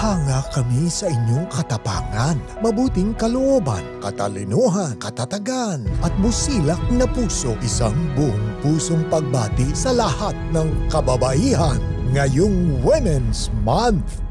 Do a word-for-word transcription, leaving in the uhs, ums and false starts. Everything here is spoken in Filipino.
Hanga kami sa inyong katapangan, mabuting kalooban, katalinuhan, katatagan, at busilak na puso. Isang buong pusong pagbati sa lahat ng kababaihan ngayong Women's Month.